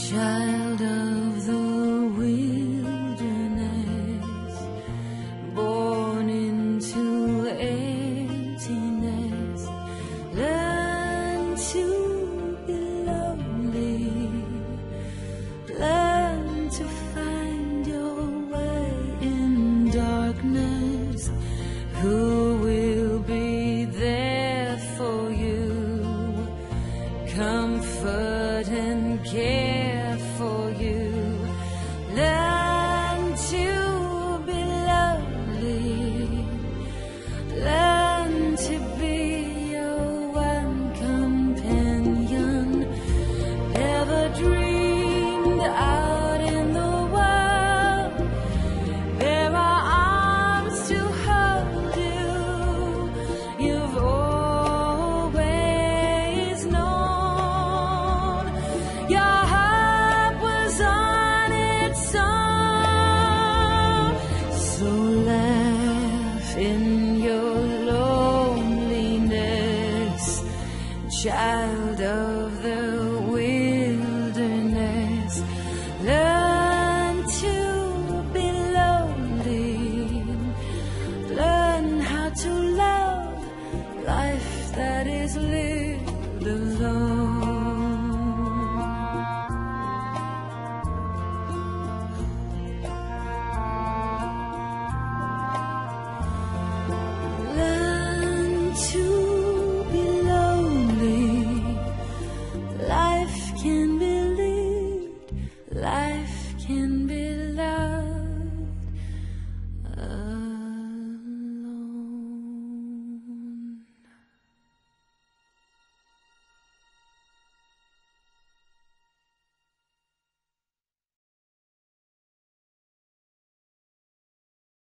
Child of the wilderness, born into emptiness, learn to be lonely, learn to find your way in darkness. Who will be there for you, comfort and care for you? Learn to be lonely, learn to be your one companion. Never dreamed out in the world there are arms to hold you. You've always known your heart was on its own. So laugh in your loneliness, child of the wilderness. Learn to be lonely, learn how to love life that is lived alone. Learn to be lonely. Life can be lived, life can